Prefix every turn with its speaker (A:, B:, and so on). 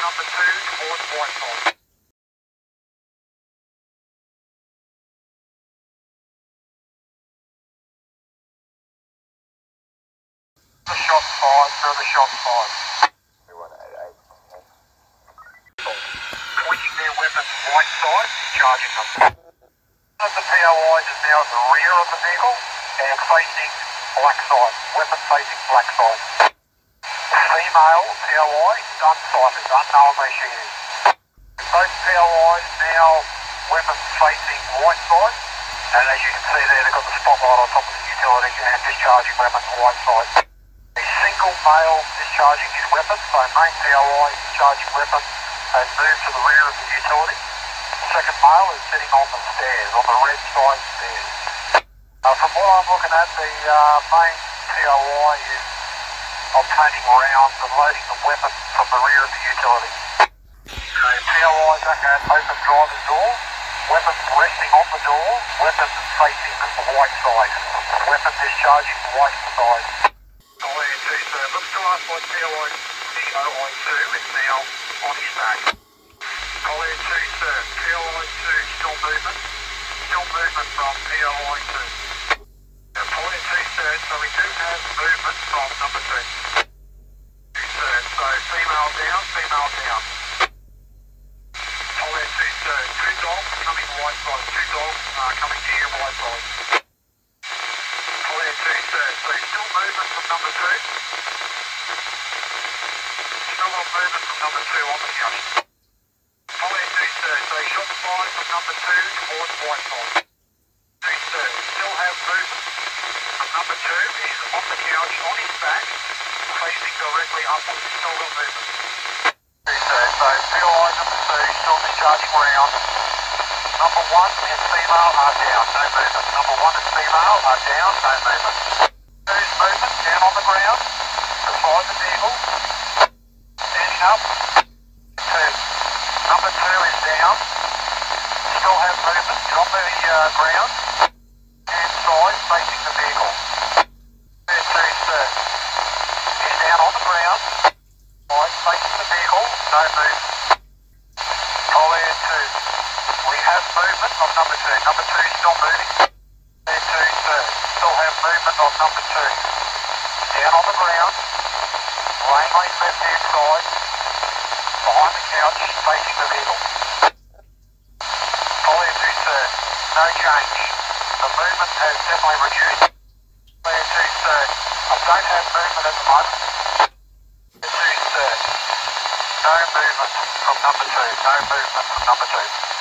A: number 2 towards white side. The shot fired, through the shot fired. Pointing their weapons white side, charging them. One of the POIs is now at the rear of the vehicle and facing black side, weapon facing black side. Female POI, unsighted, unknown where she is. Both POIs now weapons facing white side, and as you can see there, they've got the spotlight on top of the utility and discharging weapons white side. A single male discharging his weapon, so main POI discharging weapon has moved to the rear of the utility. The second male is sitting on the stairs, on the red side stairs. From what I'm looking at, the main POI is obtaining rounds and loading the weapon from the rear of the utility. The POI back at open driver's door, weapon resting on the door, weapon facing the white side, weapon discharging white side. Collier 2 sir, looks to us like POI COI2 is now on his back. Collier 2 sir, POI 2 still movement from POI 2. Collier 2 sir, so we do have movement from number 2. 2 sir, so female down, female down. Collier 2 sir, 2 dogs coming white side, 2 dogs coming to your white side. Collier 2 sir, so still movement from number 2. Still on movement from number 2 on the couch. Collier 2 sir, so shot fired from number 2 towards white side. 2 sir, still have movement from number 2. He's on the couch, on his back, facing directly upwards. He's still got movement. 2 sir, so POI number 2 still discharging round. Number 1 and female are down, no movement. Number 1 and female are down, no movement. 2's movement, down on the ground, beside the vehicle, standing up. 2. Number 2 is down, still have movement, on the ground, and side facing the vehicle. 2 sir, is down on the ground, side facing the vehicle, no movement. Collier 2. We have movement on number 2. Number 2 is still moving. There 2 sir. Still have movement on number 2. Down on the ground. Laying on his left hand side. Behind the couch, facing the vehicle. Collier 2 sir. No change. The movement has definitely reduced. Collier 2 sir. I don't have movement at the moment. 2 sir. No movement from number 2. No movement from number 2.